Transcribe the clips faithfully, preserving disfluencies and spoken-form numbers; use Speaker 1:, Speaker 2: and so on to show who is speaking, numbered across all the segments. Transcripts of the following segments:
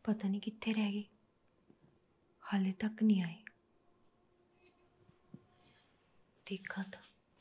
Speaker 1: पता नहीं कित्थे रह गए, हाले तक नहीं आए। देखा था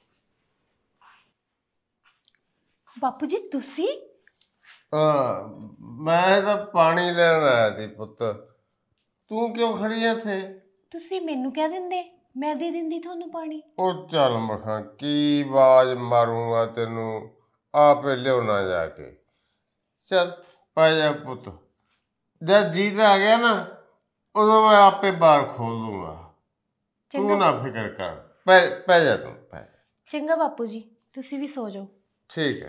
Speaker 1: बापू जी तुसी?
Speaker 2: हाँ मैं तो पानी लेने आया थी पुत्र, तू क्यों खड़ी है थे?
Speaker 1: तुसी मैनू क्या दिंदे, मैं दे दिंदी थानू पानी।
Speaker 2: ओ चल मखा की आवाज मारूंगा तेनू, आपे लियोना जाके। चल पै जा पुत्र, जब जीत आ गया ना उदो मैं आपे बार खोल दूंगा, तू ना फिक्र कर। पै पै जा तू पै।
Speaker 1: चंगा बापू जी, तुसी भी सो जाओ।
Speaker 2: ठीक है।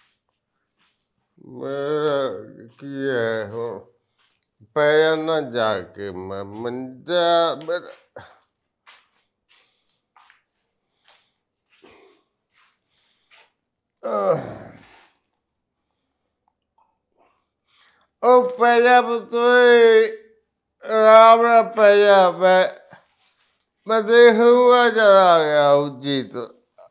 Speaker 2: मेरा की है हो पै ना जाके मैं मंजा मेरा। ओ पै जा पुत्र, आराम ना पै जा। मैं मैं देख लूंगा जब आ गया उज्जी तो।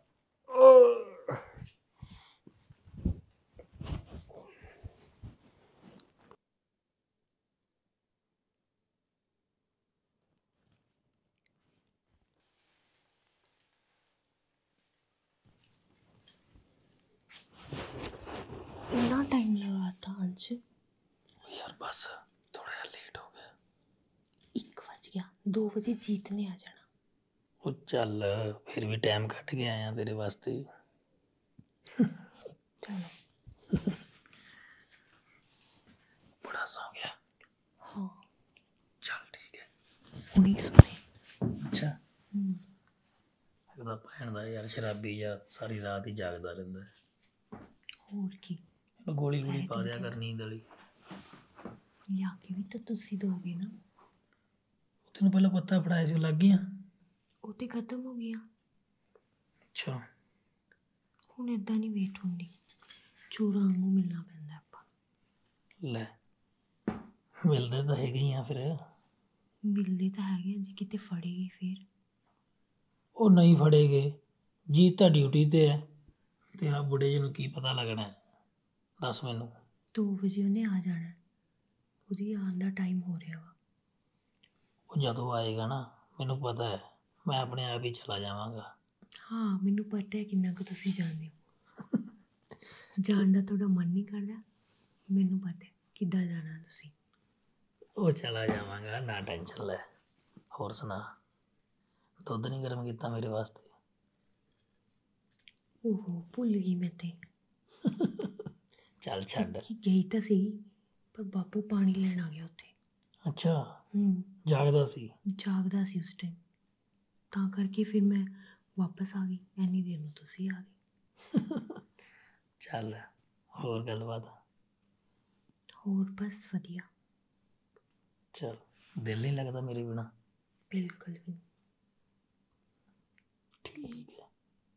Speaker 1: इतना टाइम लगा था अंश?
Speaker 3: यार बस थोड़ा लेट हो गया।
Speaker 1: एक बज गया, दो बजे जीत ने आ जाना।
Speaker 3: वो चल फिर भी टाइम कट के आया तेरे वास्ते।
Speaker 1: चलो
Speaker 3: बड़ा सो गया?
Speaker 1: हाँ
Speaker 3: चल ठीक है।
Speaker 1: उन्हीं सोने।
Speaker 3: अच्छा लगता भैन दा यार शराबी जा सारी रात ही जागदा रहिंदा है।
Speaker 1: और की
Speaker 3: ਇਹਨੂੰ ਗੋਲੀ ਗੋਲੀ ਪਾ ਦਿਆ ਕਰ ਨੀਂਦ ਵਾਲੀ।
Speaker 1: ਲਿਆ ਕੇ ਵੀ ਤਾਂ ਤੁਸੀਂ ਦੋਗੇ ਨਾ।
Speaker 3: ਤੈਨੂੰ ਪਹਿਲਾਂ ਪਤਾ ਫੜਾਇਆ ਸੀ ਲੱਗ ਗਿਆ?
Speaker 1: ਉਹ ਤੇ ਖਤਮ ਹੋ ਗਿਆ।
Speaker 3: ਅੱਛਾ
Speaker 1: ਹੁਣ ਇਦਾਂ ਨਹੀਂ ਵੇਟ ਹੁੰਦੀ, ਚੋਰਾਂ ਵਾਂਗੂ ਮਿਲਣਾ ਪੈਂਦਾ ਆਪਾਂ।
Speaker 3: ਲੈ ਮਿਲਦੇ ਤਾਂ ਹੈਗੇ ਹੀ ਆ ਫਿਰ।
Speaker 1: ਮਿਲਦੇ ਤਾਂ ਹੈਗੇ ਜੀ, ਕਿਤੇ ਫੜੇ ਗਏ ਫਿਰ?
Speaker 3: ਉਹ ਨਹੀਂ ਫੜੇ ਗਏ, ਜੀਤ ਤਾਂ ਡਿਊਟੀ ਤੇ ਹੈ ਤੇ ਆ ਬੁੱਢੇ ਜੀ ਨੂੰ ਕੀ ਪਤਾ ਲੱਗਣਾ। ਦੱਸ ਮੈਨੂੰ।
Speaker 1: ਦੋ ਵਜੇ ਉਹਨੇ ਆ ਜਾਣਾ, ਉਹਦੀ ਆਉਣ ਦਾ ਟਾਈਮ ਹੋ ਰਿਹਾ ਵਾ।
Speaker 3: ਉਹ ਜਦੋਂ ਆਏਗਾ ਨਾ ਮੈਨੂੰ ਪਤਾ ਹੈ, ਮੈਂ ਆਪਣੇ ਆਪ ਹੀ ਚਲਾ ਜਾਵਾਂਗਾ।
Speaker 1: ਹਾਂ ਮੈਨੂੰ ਪਤਾ ਹੈ ਕਿੰਨਾ ਕੁ ਤੁਸੀਂ ਜਾਣਦੇ ਹੋ। ਜਾਣ ਦਾ ਤੁਹਾਡਾ ਮਨ ਨਹੀਂ ਕਰਦਾ, ਮੈਨੂੰ ਪਤਾ ਕਿੱਦਾਂ ਜਾਣਾ ਤੁਸੀਂ।
Speaker 3: ਉਹ ਚਲਾ ਜਾਵਾਂਗਾ, ਨਾ ਟੈਨਸ਼ਨ ਲੈ। ਹੋਰ ਸੁਣਾ, ਦੁੱਧ ਨਹੀਂ ਗਰਮ ਕੀਤਾ ਮੇਰੇ ਵਾਸਤੇ?
Speaker 1: ਓਹੋ ਭੁੱਲ ਗਈ ਮੈਂ ਤੇ।
Speaker 3: ਚੱਲ ਛੱਡ।
Speaker 1: ਗਈ ਤਾਂ ਸੀ ਪਰ ਬਾਪੂ ਪਾਣੀ ਲੈਣ ਆ ਗਿਆ ਉੱਥੇ।
Speaker 3: ਅੱਛਾ
Speaker 1: ਹੂੰ
Speaker 3: ਜਾਗਦਾ ਸੀ?
Speaker 1: ਜਾਗਦਾ ਸੀ ਉਸ ਟਾਈਮ, ਤਾਂ ਕਰਕੇ ਫਿਰ ਮੈਂ ਵਾਪਸ ਆ ਗਈ। ਇੰਨੀ ਦੇਰ ਨੂੰ ਤੁਸੀਂ ਆ ਗਏ।
Speaker 3: ਚੱਲ ਹੋਰ ਗੱਲਬਾਤ?
Speaker 1: ਹੋਰ ਬਸ ਵਧੀਆ।
Speaker 3: ਚਲ ਦਿਲ ਨਹੀਂ ਲੱਗਦਾ ਮੇਰੇ ਬਿਨਾ?
Speaker 1: ਬਿਲਕੁਲ ਵੀ।
Speaker 3: ਠੀਕ ਹੈ।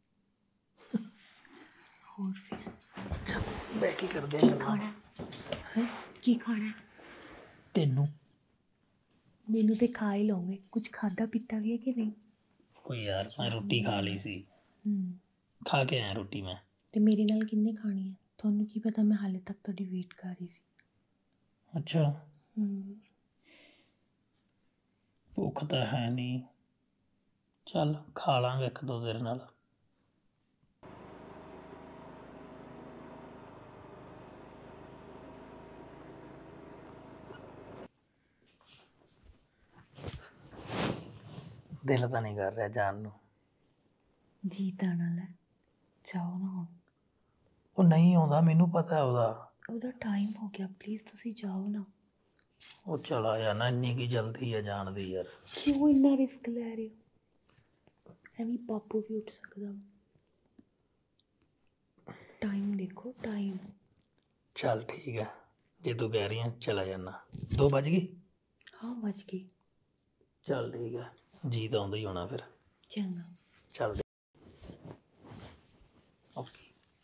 Speaker 1: ਹੋਰ ਫਿਰ
Speaker 3: ਅੱਛਾ ਬਹਿ ਕੇ ਕਰਦੇ
Speaker 1: ਕੀ ਖਾਣਾ ਹੈ? ਕੀ ਖਾਣਾ
Speaker 3: ਤੈਨੂੰ?
Speaker 1: ਮੈਨੂੰ ਤੇ ਖਾ ਹੀ ਲਓਗੇ, ਕੁਝ ਖਾਦਾ ਪੀਤਾ ਵੀ ਹੈ ਕਿ ਨਹੀਂ?
Speaker 3: ਉਹ ਯਾਰ ਮੈਂ ਰੋਟੀ ਖਾ ਲਈ ਸੀ।
Speaker 1: ਹੂੰ
Speaker 3: ਖਾ ਕੇ ਆਇਆ ਰੋਟੀ ਮੈਂ।
Speaker 1: ਤੇ ਮੇਰੇ ਨਾਲ ਕਿੰਨੇ ਖਾਣੀ ਹੈ? ਤੁਹਾਨੂੰ ਕੀ ਪਤਾ, ਮੈਂ ਹਾਲੇ ਤੱਕ ਤੁਹਾਡੀ ਵੇਟ ਕਰ ਰਹੀ ਸੀ।
Speaker 3: ਅੱਛਾ
Speaker 1: ਹੂੰ
Speaker 3: ਭੁੱਖ ਤਾਂ ਹੈ ਨਹੀਂ, ਚੱਲ ਖਾ ਲਾਂਗੇ ਇੱਕ ਦੋ ਦੇਰ ਨਾਲ। ਦਿਲ ਤਾਂ ਨਹੀਂ ਕਰ ਰਿਹਾ ਜਾਣ ਨੂੰ।
Speaker 1: ਜੀਤ ਆਉਣ ਵਾਲਾ, ਜਾਓ ਨਾ ਹੁਣ।
Speaker 3: ਉਹ ਨਹੀਂ ਆਉਂਦਾ, ਮੈਨੂੰ ਪਤਾ ਉਹਦਾ।
Speaker 1: ਉਹਦਾ ਟਾਈਮ ਹੋ ਗਿਆ, ਪਲੀਜ਼ ਤੁਸੀਂ ਜਾਓ ਨਾ।
Speaker 3: ਉਹ ਚਲਾ ਜਾ ਨਾ, ਇੰਨੀ ਕੀ ਜਲਦੀ ਆ ਜਾਣ ਦੀ ਯਾਰ।
Speaker 1: ਕਿਉਂ ਇੰਨਾ ਰਿਸਕ ਲੈ ਰਹੇ ਹੋ? ਐਵੇਂ ਬਾਪੂ ਵੀ ਉੱਠ ਸਕਦਾ। ਟਾਈਮ ਦੇਖੋ ਟਾਈਮ।
Speaker 3: ਚੱਲ ਠੀਕ ਹੈ, ਜੇ ਤੂੰ ਕਹਿ ਰਹੀ ਹੈ ਚਲਾ ਜਾਣਾ। ਦੋ ਵੱਜ ਗਏ?
Speaker 1: ਹਾਂ ਵੱਜ ਗਏ।
Speaker 3: ਚੱਲ ਠੀਕ ਹੈ, ਜੀਤ ਆਉਂਦਾ ਹੀ ਹੋਣਾ ਫਿਰ।
Speaker 1: ਚੰਗਾ
Speaker 3: ਚੱਲ ਓਕੇ।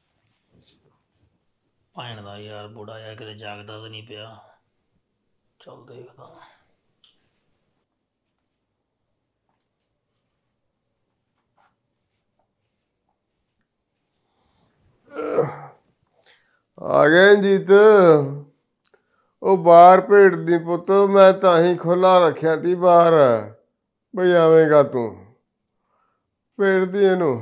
Speaker 3: ਭੈਣ ਦਾ ਯਾਰ ਬੁੜਾ ਆ, ਕਿਤੇ ਜਾਗਦਾ ਤਾਂ ਨਹੀਂ ਪਿਆ। ਚੱਲ ਦੇਖਦਾ।
Speaker 2: आ गए जीत? ਉਹ ਬਾਹਰ ਭੇੜਦੀ ਪੁੱਤ, ਮੈਂ ਤਾਂ ਹੀ ਖੁੱਲਾ ਰੱਖਿਆ ਤੀ ਬਾਹਰ, ਬਈ ਆਵੇਂਗਾ ਤੂੰ, ਭੇੜਦੀ ਇਹਨੂੰ।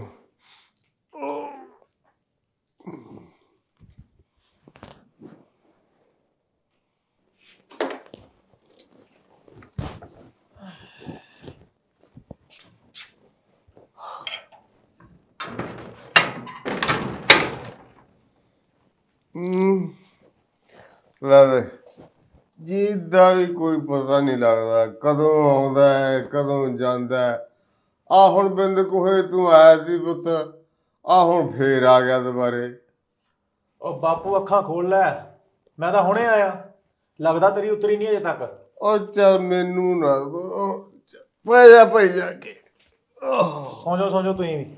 Speaker 2: ਹੂੰ ਲੈ ਦੇ, ਜੀਤ ਦਾ ਵੀ ਕੋਈ ਪਤਾ ਨਹੀਂ ਲੱਗਦਾ, ਕਦੋਂ ਆਉਂਦਾ ਹੈ ਕਦੋਂ ਜਾਂਦਾ ਹੈ। ਆ ਹੁਣ ਬਿੰਦ ਕੋਹੇ ਤੂੰ ਆਇਆ ਸੀ ਪੁੱਤ, ਆ ਹੁਣ ਫੇਰ ਆ ਗਿਆ ਦੁਬਾਰੇ।
Speaker 4: ਉਹ ਬਾਪੂ ਅੱਖਾਂ ਖੋਲ ਲੈ, ਮੈਂ ਤਾਂ ਹੁਣੇ ਆਇਆ, ਲੱਗਦਾ ਤੇਰੀ ਉਤਰੀ ਨਹੀਂ ਅਜੇ ਤੱਕ।
Speaker 2: ਉਹ ਚੱਲ ਮੈਨੂੰ ਨਾ ਪੈ ਜਾ ਭਾਈ ਜਾ ਕੇ,
Speaker 4: ਸੌਂ ਜਾਓ ਸੌਂ ਜਾਓ ਤੁਸੀਂ ਵੀ।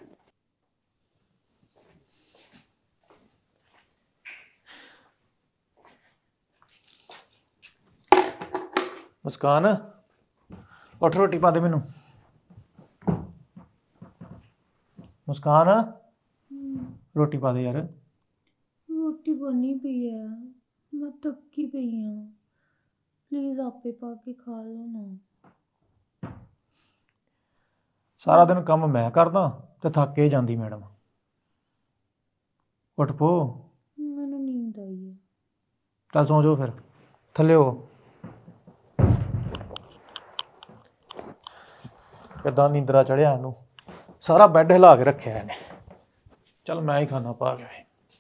Speaker 4: ਮੁਸਕਾਨ ਉੱਠ, ਰੋਟੀ ਪਾ ਦੇ ਮੈਨੂੰ। ਮੁਸਕਾਨ ਰੋਟੀ ਪਾ ਦੇ ਯਾਰ।
Speaker 5: ਰੋਟੀ ਬਣੀ ਪਈ ਹੈ, ਮੈਂ ਥੱਕੀ ਪਈ ਹਾਂ, ਪਲੀਜ਼ ਆਪੇ ਪਾ ਕੇ ਖਾ ਲਓ ਨਾ।
Speaker 4: ਸਾਰਾ ਦਿਨ ਕੰਮ ਮੈਂ ਕਰਦਾ ਤੇ ਥੱਕ ਕੇ ਜਾਂਦੀ ਮੈਡਮ। ਉੱਠ ਪੋ,
Speaker 5: ਮੈਨੂੰ ਨੀਂਦ ਆਈ ਹੈ।
Speaker 4: ਚੱਲ ਸੌਂ ਜਾਓ ਫਿਰ, ਥੱਲੇ ਹੋ। ਕਿੱਦਾਂ ਨੀਂਦਰਾ ਚੜਿਆ ਇਹਨੂੰ, ਸਾਰਾ ਬੈੱਡ ਹਿਲਾ ਕੇ ਰੱਖਿਆ ਇਹਨੇ। ਚੱਲ ਮੈਂ ਹੀ ਖਾਣਾ ਪਾ ਕੇ।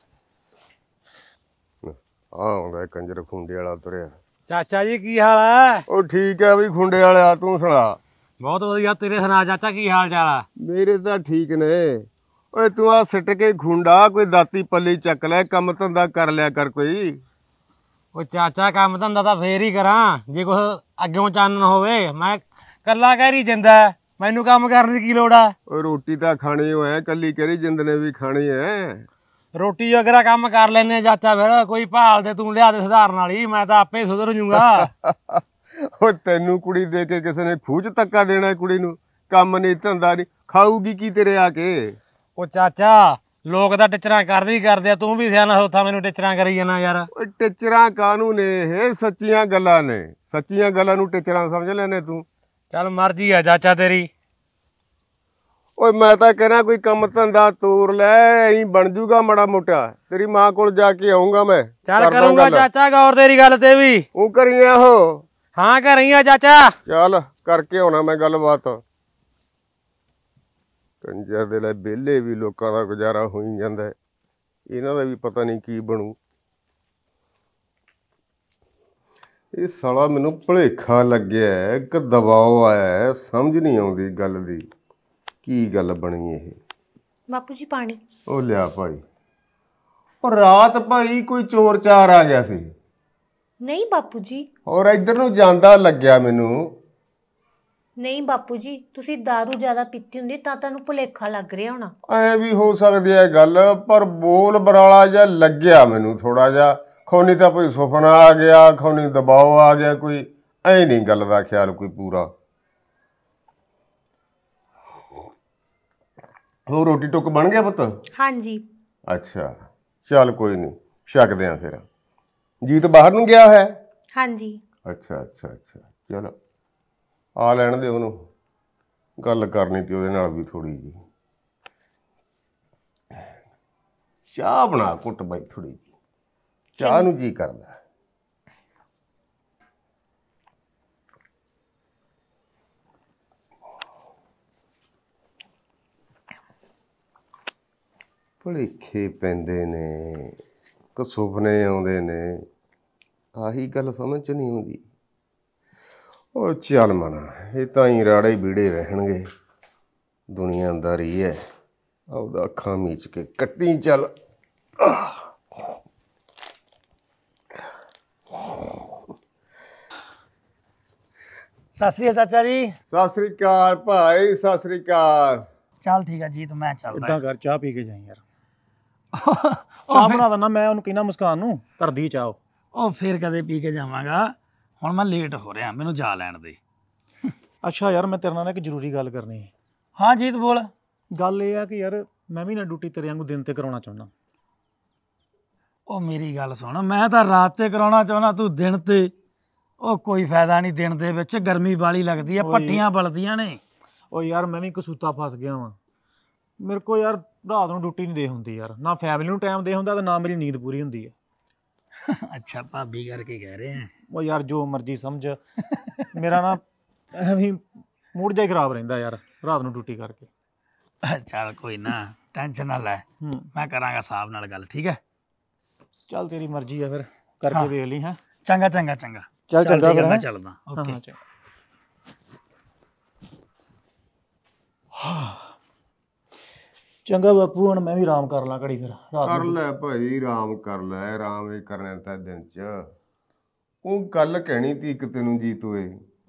Speaker 2: ਆ ਆਉਂਦਾ ਕੰਜਰ ਖੁੰਡੇ ਵਾਲਾ ਤੁਰਿਆ।
Speaker 6: ਚਾਚਾ ਜੀ ਕੀ ਹਾਲ ਹੈ?
Speaker 2: ਉਹ ਠੀਕ ਹੈ ਵੀ ਖੁੰਡੇ ਵਾਲਿਆ, ਤੂੰ ਸੁਣਾ?
Speaker 6: ਬਹੁਤ ਵਧੀਆ, ਤੇਰੇ ਸੁਣਾ ਚਾਚਾ ਕੀ ਹਾਲ ਚਾਲ ਆ?
Speaker 2: ਮੇਰੇ ਤਾਂ ਠੀਕ ਨੇ। ਓਏ ਤੂੰ ਆ ਸਿੱਟ ਕੇ ਖੁੰਡਾ, ਕੋਈ ਦਾਤੀ ਪੱਲੀ ਚੱਕ ਲੈ, ਕੰਮ ਧੰਦਾ ਕਰ ਲਿਆ ਕਰ ਕੋਈ।
Speaker 6: ਉਹ ਚਾਚਾ ਕੰਮ ਧੰਦਾ ਤਾਂ ਫੇਰ ਹੀ ਕਰਾਂ ਜੇ ਕੁਛ ਅੱਗੋਂ ਚਾਨਣ ਹੋਵੇ। ਮੈਂ ਕੱਲਾ ਕਹਿ ਰਹੀ ਜਿੰਦਾ, ਮੈਨੂੰ ਕੰਮ ਕਰਨ ਦੀ ਕੀ ਲੋੜ ਆ?
Speaker 2: ਓਏ ਰੋਟੀ ਤਾਂ ਖਾਣੀ ਓ ਐ, ਕੱਲੀ ਕਰੀ ਜਿੰਦ ਨੇ ਵੀ ਖਾਣੀ ਐ।
Speaker 6: ਰੋਟੀ ਵਗੈਰਾ ਕੰਮ ਕਰ ਲੈਨੇ ਚਾਚਾ, ਫਿਰ ਕੋਈ ਭਾਲ ਦੇ ਤੂੰ ਲਿਆ ਦੇ ਸੁਧਾਰਨ ਵਾਲੀ, ਮੈਂ ਤਾਂ ਆਪੇ ਸੁਧਰ ਜੂੰਗਾ।
Speaker 2: ਓ ਤੈਨੂੰ ਕੁੜੀ ਦੇ ਕੇ ਕਿਸੇ ਨੇ ਖੂਹ 'ਚ ਧੱਕਾ ਦੇਣਾ? ਕੁੜੀ ਨੂੰ ਕੰਮ ਨਹੀਂ ਧੰਦਾ ਨਹੀਂ, ਖਾਊਗੀ ਕੀ ਤੇਰੇ ਆ ਕੇ?
Speaker 6: ਉਹ ਚਾਚਾ ਲੋਕ ਤਾਂ ਟਿਚਰਾਂ ਕਰਦੇ ਹੀ ਕਰਦੇ ਆ, ਤੂੰ ਵੀ ਸਿਆਣਾ ਸੋਥਾ ਮੈਨੂੰ ਟਿਚਰਾਂ ਕਰੀ ਜਾਣਾ ਯਾਰ।
Speaker 2: ਓਏ ਟਿਚਰਾਂ ਕਾਹਨੂੰ ਨੇ, ਇਹ ਸੱਚੀਆਂ ਗੱਲਾਂ ਨੇ, ਸੱਚੀਆਂ ਗੱਲਾਂ ਨੂੰ ਟਿਚਰਾਂ ਸਮਝ ਲੈਨੇ ਤੂੰ।
Speaker 6: ਚੱਲ ਮਰਜ਼ੀ ਆ ਚਾਚਾ ਤੇਰੀ।
Speaker 2: ਓਏ ਮੈਂ ਤਾਂ ਕਹਿਣਾ ਕੋਈ ਕੰਮ ਧੰਦਾ ਤੋਰ ਲੈ, ਐਂ ਬਣ ਜੂਗਾ ਮਾੜਾ ਮੋਟਾ। ਤੇਰੀ ਮਾਂ ਕੋਲ ਜਾ ਕੇ ਆਉਂਗਾ ਮੈਂ।
Speaker 6: ਚੱਲ ਕਰੂੰਗਾ ਚਾਚਾ ਗੌਰ ਤੇਰੀ ਗੱਲ ਤੇ ਵੀ।
Speaker 2: ਉਹ ਕਰੀ ਆ ਉਹ?
Speaker 6: ਹਾਂ ਕਰੀ ਆ ਚਾਚਾ।
Speaker 2: ਚੱਲ ਕਰਕੇ ਆਉਣਾ ਮੈਂ ਗੱਲਬਾਤ। ਕੰਜਰ ਦੇ ਲੈ ਵਿਹਲੇ ਵੀ ਲੋਕਾਂ ਦਾ ਗੁਜ਼ਾਰਾ ਹੋਈ ਜਾਂਦਾ, ਇਹਨਾਂ ਦਾ ਵੀ ਪਤਾ ਨਹੀਂ ਕੀ ਬਣੂ। ਇਹ ਸਾਲਾ ਮੈਨੂੰ ਭੁਲੇਖਾ ਲੱਗਿਆ, ਇੱਕ ਦਬਾਅ ਆਇਆ, ਸਮਝ ਨਹੀਂ ਆਉਂਦੀ ਗੱਲ ਦੀ, ਕੀ ਗੱਲ ਬਣੀ ਇਹ।
Speaker 1: ਬਾਪੂ ਜੀ ਪਾਣੀ।
Speaker 2: ਉਹ ਲਿਆ ਭਾਈ। ਉਹ ਰਾਤ ਭਾਈ ਕੋਈ ਚੋਰ ਚਾਰ ਆ ਗਿਆ ਸੀ।
Speaker 1: ਨਹੀਂ ਬਾਪੂ ਜੀ।
Speaker 2: ਔਰ ਇੱਧਰ ਨੂੰ ਜਾਂਦਾ ਲੱਗਿਆ ਮੈਨੂੰ।
Speaker 1: ਨਹੀਂ ਬਾਪੂ ਜੀ, ਤੁਸੀਂ ਦਾਰੂ ਜ਼ਿਆਦਾ ਪੀਤੀ ਹੁੰਦੀ ਤਾਂ ਤੁਹਾਨੂੰ ਭੁਲੇਖਾ ਲੱਗ ਰਿਹਾ ਹੋਣਾ।
Speaker 2: ਐ ਵੀ ਹੋ ਸਕਦੀ ਹੈ ਗੱਲ, ਪਰ ਬੋਲ ਬਰਾਲਾ ਜਿਹਾ ਲੱਗਿਆ ਮੈਨੂੰ ਥੋੜਾ ਜਿਹਾ। ਖੌਨੀ ਤਾਂ ਕੋਈ ਸੁਪਨਾ ਆ ਗਿਆ, ਖੌਨੀ ਦਬਾਅ ਆ ਗਿਆ ਕੋਈ, ਐ ਨਹੀਂ ਗੱਲ ਦਾ ਖਿਆਲ ਕੋਈ ਪੂਰਾ। ਹੋਰ ਰੋਟੀ ਟੁੱਕ ਬਣ ਗਿਆ ਪੁੱਤ?
Speaker 1: ਹਾਂਜੀ।
Speaker 2: ਅੱਛਾ ਚੱਲ ਕੋਈ ਨਹੀਂ, ਛਕਦੇ ਆ ਫਿਰ। ਜੀਤ ਬਾਹਰ ਨੂੰ ਗਿਆ ਹੋਇਆ?
Speaker 1: ਹਾਂਜੀ।
Speaker 2: ਅੱਛਾ ਅੱਛਾ ਅੱਛਾ ਚਲ ਆ ਲੈਣ ਦੇ ਉਹਨੂੰ, ਗੱਲ ਕਰਨੀ ਤੀ ਉਹਦੇ ਨਾਲ ਵੀ ਥੋੜੀ ਜਿਹੀ। ਚਾਹ ਬਣਾ ਘੁੱਟ ਬਾਈ ਥੋੜੀ ਜਿਹੀ, ਚਾਹ ਨੂੰ ਜੀ ਕਰਦਾ। ਭੁਲੇਖੇ ਪੈਂਦੇ ਨੇ ਕਿ ਸੁਪਨੇ ਆਉਂਦੇ ਨੇ, ਆਹੀ ਗੱਲ ਸਮਝ 'ਚ ਨਹੀਂ ਆਉਂਦੀ। ਉਹ ਚੱਲ ਮਨਾ, ਇਹ ਤਾਂ ਹੀ ਰਾੜੇ ਬੀੜੇ ਰਹਿਣਗੇ, ਦੁਨੀਆਦਾਰੀ ਹੈ। ਆਪਦਾ ਅੱਖਾਂ ਮੀਚ ਕੇ ਕੱਟੀ ਚੱਲ।
Speaker 3: ਸਤਿ ਸ੍ਰੀ ਅਕਾਲ ਚਾਚਾ ਜੀ।
Speaker 2: ਸਤਿ ਸ੍ਰੀ ਅਕਾਲ ਭਾਈ, ਸਤਿ ਸ੍ਰੀ ਅਕਾਲ।
Speaker 3: ਚੱਲ ਠੀਕ ਆ ਜੀਤ, ਮੈਂ ਚੱਲਦਾ।
Speaker 4: ਇਦਾਂ ਕਰ, ਚਾਹ ਪੀ ਕੇ ਜਾਈ ਯਾਰ। ਚਾਹ ਬਣਾ ਦਿੰਦਾ ਮੈਂ, ਉਹਨੂੰ ਕਹਿਣਾ ਮੁਸਕਾਨ ਨੂੰ ਕਰਦੀ ਚਾਹ।
Speaker 3: ਉਹ ਫੇਰ ਕਦੇ ਪੀ ਕੇ ਜਾਵਾਂਗਾ, ਹੁਣ ਮੈਂ ਲੇਟ ਹੋ ਰਿਹਾ, ਮੈਨੂੰ ਜਾ ਲੈਣ ਦੇ।
Speaker 4: ਅੱਛਾ ਯਾਰ, ਮੈਂ ਤੇਰੇ ਨਾਲ ਇੱਕ ਜ਼ਰੂਰੀ ਗੱਲ ਕਰਨੀ ਹੈ।
Speaker 3: ਹਾਂ ਜੀਤ ਬੋਲ।
Speaker 4: ਗੱਲ ਇਹ ਆ ਕਿ ਯਾਰ ਮੈਂ ਵੀ ਨਾ ਡਿਊਟੀ ਤੇਰੇ ਵਾਂਗੂ ਦਿਨ ਤੇ ਕਰਾਉਣਾ ਚਾਹੁੰਦਾ।
Speaker 3: ਉਹ ਮੇਰੀ ਗੱਲ ਸੁਣ, ਮੈਂ ਤਾਂ ਰਾਤ ਤੇ ਕਰਾਉਣਾ ਚਾਹੁੰਦਾ, ਤੂੰ ਦਿਨ ਤੇ। ਉਹ ਕੋਈ ਫਾਇਦਾ ਨਹੀਂ, ਦਿਨ ਦੇ ਵਿੱਚ ਗਰਮੀ ਵਾਲੀ ਲੱਗਦੀ ਆ,
Speaker 4: ਓਏ।
Speaker 3: ਪੱਟੀਆਂ ਬਲਦੀਆਂ ਨੇ।
Speaker 4: ਉਹ ਯਾਰ ਮੈਂ ਵੀ ਕਸੂਤਾ ਫਸ ਗਿਆ ਵਾਂ। ਮੇਰੇ ਕੋਲ ਯਾਰ ਰਾਤ ਨੂੰ ਡਿਊਟੀ ਨਹੀਂ ਦੇ ਹੁੰਦੀ ਯਾਰ, ਨਾ ਫੈਮਿਲੀ ਨੂੰ ਟਾਈਮ ਦੇ ਹੁੰਦਾ ਤੇ ਨਾ ਮੇਰੀ ਨੀਂਦ ਪੂਰੀ ਹੁੰਦੀ ਹੈ।
Speaker 3: ਅੱਛਾ, ਭਾਬੀ ਕਰਕੇ ਕਹਿ ਰਹੇ ਆ।
Speaker 4: ਉਹ ਯਾਰ ਜੋ ਮਰਜ਼ੀ ਸਮਝ, ਮੇਰਾ ਨਾ ਐਵੇਂ ਮੂਡ ਜਿਹਾ ਹੀ ਖਰਾਬ ਰਹਿੰਦਾ ਯਾਰ ਰਾਤ ਨੂੰ ਡਿਊਟੀ ਕਰਕੇ।
Speaker 3: ਚੱਲ ਕੋਈ ਨਾ, ਟੈਨਸ਼ਨ ਨਾ ਲੈ,
Speaker 4: ਹੂੰ
Speaker 3: ਮੈਂ ਕਰਾਂਗਾ ਸਾਹਿਬ ਨਾਲ ਗੱਲ, ਠੀਕ ਹੈ।
Speaker 4: ਚੱਲ ਤੇਰੀ ਮਰਜ਼ੀ ਆ, ਫਿਰ ਕਰਕੇ ਵੇਖ ਲਈ। ਹੈ
Speaker 3: ਚੰਗਾ ਚੰਗਾ ਚੰਗਾ,
Speaker 4: ਚੱਲ ਚੰਗਾ
Speaker 3: ਠੀਕ ਹੈ,
Speaker 4: ਫਿਰ,
Speaker 3: ਮੈਂ
Speaker 4: ਹੈਂ?
Speaker 3: ਚੱਲਦਾ।
Speaker 4: ਹਾਂ
Speaker 3: ਓਕੇ।
Speaker 4: ਹਾਂ ਚੰਗਾ। ਚੰਗਾ ਬਾਪੂ, ਹੁਣ ਮੈਂ ਵੀ ਆਰਾਮ ਕਰ ਲਾਂ ਘੜੀ, ਫਿਰ ਰਾਤ
Speaker 2: ਕਰ
Speaker 4: ਨੂੰ।
Speaker 2: ਲੈ ਭਾਈ, ਆਰਾਮ ਕਰ ਲੈ, ਆਰਾਮ ਹੀ ਕਰਨਾ ਤਾਂ ਦਿਨ ਚ। ਉਹ ਗੱਲ ਕਹਿਣੀ ਤੀ ਇੱਕ ਤੈਨੂੰ ਜੀਤ ਓਏ,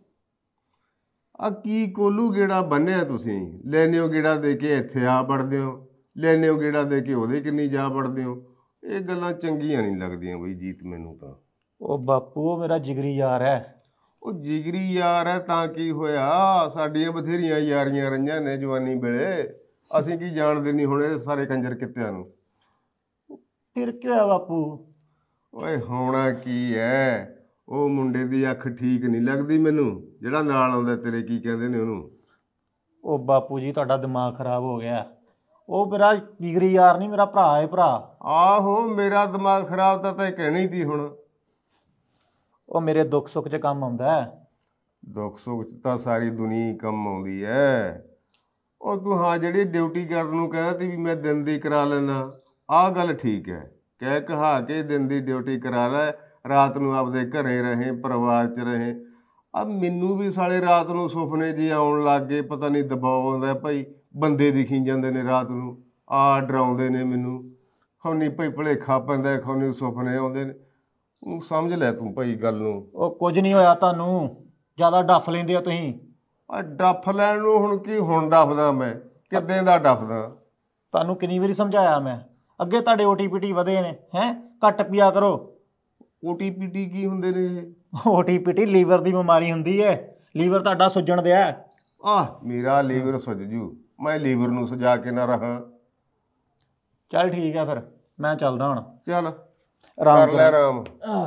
Speaker 2: ਆ ਕੀ ਕੋਲੂ ਗੇੜਾ ਬੰਨਿਆ ਤੁਸੀਂ? ਲੈਨੇ ਹੋ ਗੇੜਾ ਦੇ ਕੇ ਇੱਥੇ ਆ ਵੜਦੇ ਹੋ, ਲੈਨੇ ਹੋ ਗੇੜਾ ਦੇ ਕੇ ਉਹਦੇ ਕਿੰਨੀ ਜਾ ਵੜਦੇ ਹੋ। ਇਹ ਗੱਲਾਂ ਚੰਗੀਆਂ ਨਹੀਂ ਲੱਗਦੀਆਂ ਬਈ ਜੀਤ ਮੈਨੂੰ ਤਾਂ।
Speaker 4: ਉਹ ਬਾਪੂ, ਉਹ ਮੇਰਾ ਜਿਗਰੀ ਯਾਰ ਹੈ।
Speaker 2: ਉਹ ਜਿਗਰੀ ਯਾਰ ਹੈ ਤਾਂ ਕੀ ਹੋਇਆ, ਸਾਡੀਆਂ ਬਥੇਰੀਆਂ ਯਾਰੀਆਂ ਰਹੀਆਂ ਨੇ ਜਵਾਨੀ ਵੇਲੇ। ਅਸੀਂ ਕੀ ਜਾਣਦੇ ਨਹੀਂ ਹੁਣ ਇਹ ਸਾਰੇ ਕੰਜਰ ਕਿੱਤਿਆਂ ਨੂੰ।
Speaker 4: ਫਿਰ ਕੀ ਹੋਇਆ ਬਾਪੂ?
Speaker 2: ਓਏ ਹੋਣਾ ਕੀ ਹੈ, ਉਹ ਮੁੰਡੇ ਦੀ ਅੱਖ ਠੀਕ ਨਹੀਂ ਲੱਗਦੀ ਮੈਨੂੰ, ਜਿਹੜਾ ਨਾਲ ਆਉਂਦਾ ਤੇਰੇ, ਕੀ ਕਹਿੰਦੇ ਨੇ ਉਹਨੂੰ?
Speaker 4: ਉਹ ਬਾਪੂ ਜੀ, ਤੁਹਾਡਾ ਦਿਮਾਗ ਖਰਾਬ ਹੋ ਗਿਆ। ਉਹ ਮੇਰਾ ਜਿਗਰੀ ਯਾਰ ਨਹੀਂ, ਮੇਰਾ ਭਰਾ ਹੈ, ਭਰਾ।
Speaker 2: ਆਹੋ, ਮੇਰਾ ਦਿਮਾਗ ਖਰਾਬ ਤਾਂ ਤੈਂ ਕਹਿਣੀ ਤੀ ਹੁਣ।
Speaker 4: ਉਹ ਮੇਰੇ ਦੁੱਖ ਸੁੱਖ 'ਚ ਕੰਮ ਆਉਂਦਾ ਹੈ।
Speaker 2: ਦੁੱਖ ਸੁੱਖ 'ਚ ਤਾਂ ਸਾਰੀ ਦੁਨੀਆ ਹੀ ਕੰਮ ਆਉਂਦੀ ਹੈ। ਉਹ ਤੂੰ ਹਾਂ ਜਿਹੜੀ ਡਿਊਟੀ ਕਰਨ ਨੂੰ ਕਹਿੰਦਾ ਤੀ ਵੀ ਮੈਂ ਦਿਨ ਦੀ ਕਰਾ ਲੈਣਾ, ਆਹ ਗੱਲ ਠੀਕ ਹੈ। ਕਹਿ ਕਹਾ ਕੇ ਦਿਨ ਦੀ ਡਿਊਟੀ ਕਰਾ ਲੈ, ਰਾਤ ਨੂੰ ਆਪਦੇ ਘਰੇ ਰਹੇ, ਪਰਿਵਾਰ 'ਚ ਰਹੇ। ਆ ਮੈਨੂੰ ਵੀ ਸਾਲੇ ਰਾਤ ਨੂੰ ਸੁਪਨੇ ਜਿਹੇ ਆਉਣ ਲੱਗ ਗਏ, ਪਤਾ ਨਹੀਂ ਦਬਾਅ ਆਉਂਦਾ ਭਾਈ, ਬੰਦੇ ਦਿਖੀ ਜਾਂਦੇ ਨੇ ਰਾਤ ਨੂੰ, ਆ ਡਰਾਉਂਦੇ ਨੇ ਮੈਨੂੰ। ਖੌਨੀ ਭਾਈ ਭੁਲੇਖਾ ਪੈਂਦਾ, ਖੌਨੀ ਸੁਪਨੇ ਆਉਂਦੇ ਨੇ। ਉਹ ਸਮਝ ਲੈ ਤੂੰ ਭਾਈ ਗੱਲ ਨੂੰ।
Speaker 4: ਉਹ ਕੁਝ ਨਹੀਂ ਹੋਇਆ ਤੁਹਾਨੂੰ, ਜ਼ਿਆਦਾ ਡੱਫ ਲੈਂਦੇ ਹੋ ਤੁਸੀਂ।
Speaker 2: ਆ ਡੱਫ ਲੈਣ ਨੂੰ ਹੁਣ ਕੀ, ਹੁਣ ਡੱਫਦਾ ਮੈਂ? ਕਿੱਦਾਂ ਦਾ ਡੱਫਦਾ?
Speaker 4: ਤੁਹਾਨੂੰ ਕਿੰਨੀ ਵਾਰੀ ਸਮਝਾਇਆ ਮੈਂ, ਅੱਗੇ ਤੁਹਾਡੇ ਓ ਟੀ ਪੀ ਟੀ ਵਧੇ ਨੇ, ਹੈਂ ਘੱਟ ਪੀਆ ਕਰੋ।
Speaker 2: ਓ ਟੀ ਪੀ ਟੀ ਕੀ ਹੁੰਦੇ ਨੇ ਇਹ?
Speaker 4: O T P T liver ਦੀ ਬਿਮਾਰੀ ਹੁੰਦੀ ਹੈ, ਲੀਵਰ ਤੁਹਾਡਾ ਸੁੱਜਣ ਦਿਆ।
Speaker 2: ਆਹ ਮੇਰਾ ਲੀਵਰ ਸੁੱਜ ਜੂ, ਮੈਂ ਲੀਵਰ ਨੂੰ ਸੁਜਾ ਕੇ ਨਾ ਰਹਾ।
Speaker 4: ਚੱਲ ਠੀਕ ਹੈ, ਫਿਰ ਮੈਂ ਚੱਲਦਾ ਹੁਣ।
Speaker 2: ਚੱਲ
Speaker 4: ਆਰਾਮ
Speaker 2: ਕਰ ਲੈ ਆਰਾਮ,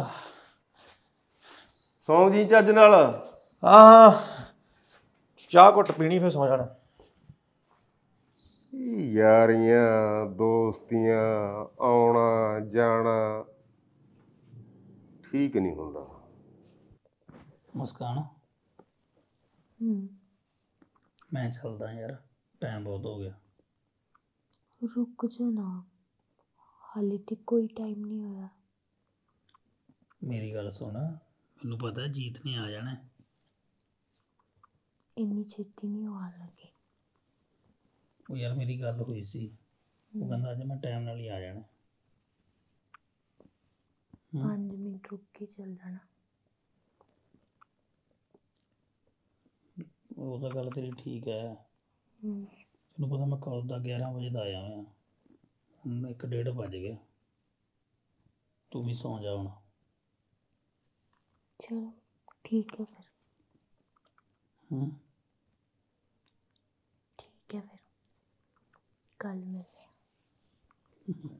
Speaker 2: ਸੌਂ ਜੀ ਚੱਜ ਨਾਲ।
Speaker 4: ਹਾਂ ਹਾਂ, ਚਾਹ ਘੁੱਟ ਪੀਣੀ, ਫਿਰ ਸੌ ਜਾਣਾ।
Speaker 2: ਯਾਰੀਆਂ ਦੋਸਤੀਆਂ, ਆਉਣਾ ਜਾਣਾ ਠੀਕ ਨਹੀਂ ਹੁੰਦਾ।
Speaker 3: ਮੁਸਕਾਨ,
Speaker 1: ਹੂੰ
Speaker 3: ਮੈਂ ਚੱਲਦਾ ਯਾਰ, ਟਾਈਮ ਬਹੁਤ ਹੋ ਗਿਆ।
Speaker 1: ਰੁਕ ਜਾ ਨਾ, ਹਾਲੇ ਤੇ ਕੋਈ ਟਾਈਮ ਨਹੀਂ ਹੋਇਆ।
Speaker 3: ਮੇਰੀ ਗੱਲ ਸੁਣ, ਮੈਨੂੰ ਪਤਾ ਜੀਤ ਨੇ ਆ ਜਾਣਾ।
Speaker 1: ਇੰਨੀ ਛੇਤੀ ਨਹੀਂ ਆਉਣ ਲੱਗੇ।
Speaker 3: ਉਹ ਯਾਰ ਮੇਰੀ ਗੱਲ ਹੋਈ ਸੀ, ਉਹ ਕਹਿੰਦਾ ਅੱਜ ਮੈਂ ਟਾਈਮ ਨਾਲ ਹੀ ਆ ਜਾਣਾ।
Speaker 1: ਪੰਜ ਮਿੰਟ ਰੁਕ ਕੇ ਚੱਲ ਜਾਣਾ।
Speaker 3: ਉਹ ਤਾਂ ਗੱਲ ਤੇਰੀ ਠੀਕ ਹੈ।
Speaker 1: ਹੂੰ
Speaker 3: ਤੈਨੂੰ ਪਤਾ ਮੈਂ ਕਦੋਂ ਦਾ ਗਿਆਰਾਂ ਵਜੇ ਦਾ ਆਇਆ ਹੋਇਆ, ਹੁਣ ਇੱਕ ਡੇਢ ਵੱਜ ਗਿਆ। ਤੂੰ ਵੀ ਸੌਂ ਜਾ ਹੁਣ।
Speaker 1: ਚਲੋ ਠੀਕ ਹੈ ਫਿਰ।
Speaker 3: ਹੂੰ
Speaker 1: ਠੀਕ ਹੈ ਫਿਰ, ਕੱਲ ਮਿਲਦੇ ਹਾਂ।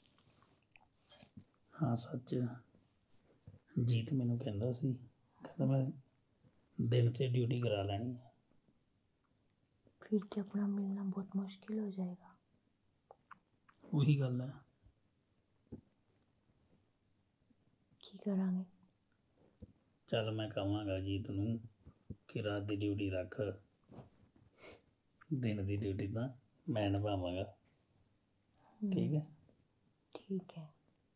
Speaker 3: ਹਾਂ ਸੱਚ, ਜੀਤ ਮੈਨੂੰ ਕਹਿੰਦਾ ਸੀ, ਕਹਿੰਦਾ ਮੈਂ ਦਿਨ ਤੇ ਡਿਊਟੀ ਕਰਾ ਲੈਣੀ ਹੈ।
Speaker 1: फिर क्या अपना मिलना बहुत मुश्किल हो जाएगा।
Speaker 3: ਉਹੀ ਗੱਲ ਹੈ।
Speaker 1: की करांगे?
Speaker 3: ਚੱਲ ਮੈਂ ਕਹਾਂਗਾ ਜੀਤ ਨੂੰ ਕਿ ਰਾਤ ਦੀ ਡਿਊਟੀ ਰੱਖ, ਦਿਨ ਦੀ ਡਿਊਟੀ ਤਾਂ ਮੈਂ ਨਿਭਾਵਾਂਗਾ। ਠੀਕ ਹੈ।
Speaker 1: ठीक है।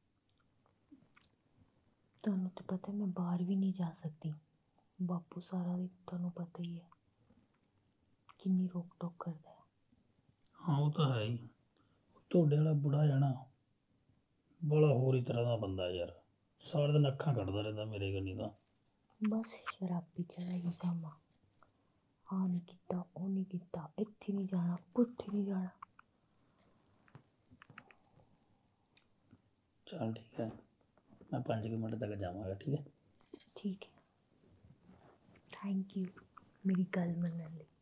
Speaker 1: ਤੁਹਾਨੂੰ ਤਾਂ ਪਤਾ ਮੈਂ ਬਾਹਰ ਵੀ ਨਹੀਂ ਜਾ ਸਕਦੀ, ਬਾਪੂ ਸਾਰਾ ਦਿਨ ਤੁਹਾਨੂੰ ਪਤਾ ਹੀ ਹੈ ਕਿੰਨੀ ਰੋਕ ਟੋਕ ਕਰਦਾ ਹੈ।
Speaker 3: ਹਾਂ ਉਹ ਤਾਂ ਹੈ ਹੀ, ਤੁਹਾਡੇ ਵਾਲਾ ਬੁੜਾ ਜਾਣਾ ਬੜਾ ਹੋਰ ਹੀ ਤਰ੍ਹਾਂ ਦਾ ਬੰਦਾ ਯਾਰ, ਸਾਰਾ ਦਿਨ ਅੱਖਾਂ ਕੱਢਦਾ ਰਹਿੰਦਾ ਮੇਰੇ ਕੰਨੀ ਤਾਂ।
Speaker 1: ਬਸ ਸ਼ਰਾਬੀ ਜਿਹੜਾ ਹੀ ਕੰਮ ਆ, ਆਹ ਨਹੀਂ ਕੀਤਾ ਉਹ ਨਹੀਂ ਕੀਤਾ, ਇੱਥੇ ਨਹੀਂ ਜਾਣਾ ਉੱਥੇ ਨਹੀਂ ਜਾਣਾ।
Speaker 3: ਚੱਲ ਠੀਕ ਹੈ, ਮੈਂ ਪੰਜ ਕੁ ਮਿੰਟ ਤੱਕ ਜਾਵਾਂਗਾ। ਠੀਕ ਹੈ।
Speaker 1: ਠੀਕ ਹੈ, ਥੈਂਕ ਯੂ ਮੇਰੀ ਗੱਲ ਮੰਨਣ ਲਈ।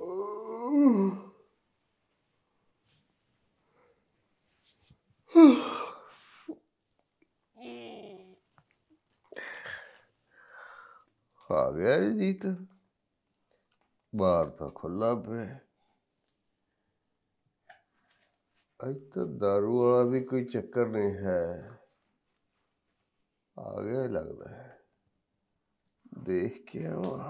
Speaker 2: ਆ ਗਿਆ ਜੀ ਜੀਤ, ਬਾਹਰ ਤਾਂ ਖੁੱਲਾ ਪਿਆ। ਅੱਜ ਤਾਂ ਦਾਰੂ ਵਾਲਾ ਵੀ ਕੋਈ ਚੱਕਰ ਨਹੀਂ ਹੈ। ਆ ਗਿਆ ਹੀ ਲੱਗਦਾ ਹੈ, ਦੇਖ ਕੇ ਆਵਾਂ।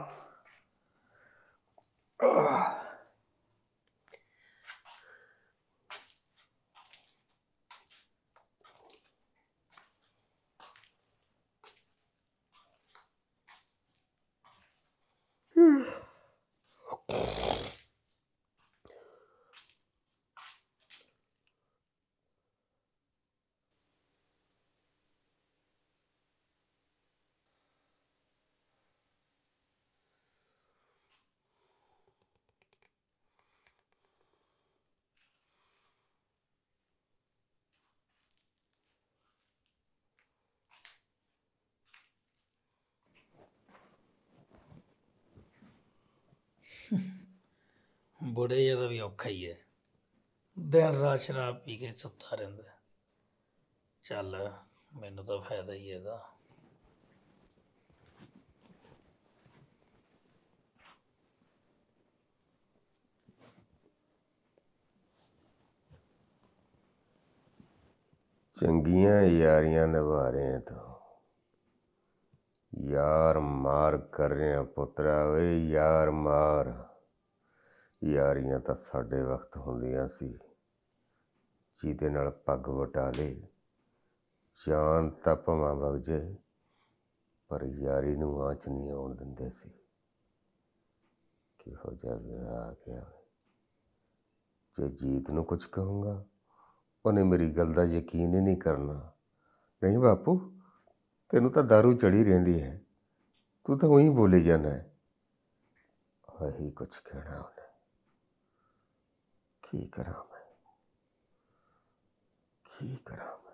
Speaker 3: ਬੁੜੇ ਜਿਹੇ ਦਾ ਵੀ ਔਖਾ ਹੀ ਹੈ, ਦਿਨ ਰਾਤ ਸ਼ਰਾਬ ਪੀ ਕੇ ਸੁੱਤਾ ਰਹਿੰਦਾ। ਚੱਲ ਮੈਨੂੰ ਤਾਂ ਫਾਇਦਾ ਹੀ ਇਹਦਾ।
Speaker 2: ਚੰਗੀਆਂ ਯਾਰੀਆਂ ਨਿਭਾ ਰਹੇ ਤੂੰ, ਯਾਰ ਮਾਰ ਕਰ ਰਿਹਾ ਪੁੱਤਰਾ ਓਏ, ਯਾਰ ਮਾਰ। ਯਾਰੀਆਂ ਤਾਂ ਸਾਡੇ ਵਕਤ ਹੁੰਦੀਆਂ ਸੀ, ਜਿਹਦੇ ਨਾਲ ਪੱਗ ਵਟਾ ਲੇ, ਜਾਨ ਤਾਂ ਭਵਾਂ ਵਗ ਜੇ, ਪਰ ਯਾਰੀ ਨੂੰ ਆਂਚ ਨਹੀਂ ਆਉਣ ਦਿੰਦੇ ਸੀ। ਕਿਹੋ ਜਿਹਾ ਵੇਲਾ ਆ ਗਿਆ। ਜੇ ਜੀਤ ਨੂੰ ਕੁਝ ਕਹੂੰਗਾ ਉਹਨੇ ਮੇਰੀ ਗੱਲ ਦਾ ਯਕੀਨ ਹੀ ਨਹੀਂ ਕਰਨਾ। ਨਹੀਂ ਬਾਪੂ, ਤੈਨੂੰ ਤਾਂ ਦਾਰੂ ਚੜੀ ਰਹਿੰਦੀ ਹੈ, ਤੂੰ ਤਾਂ ਉਹੀ ਬੋਲੀ ਜਾਣਾ ਹੈ। ਆਹੀ ਕੁਝ ਕਹਿਣਾ ਉਹਨੇ। ਕੀ ਕਰਾਂ ਮੈਂ, ਕੀ ਕਰਾਂ ਮੈਂ।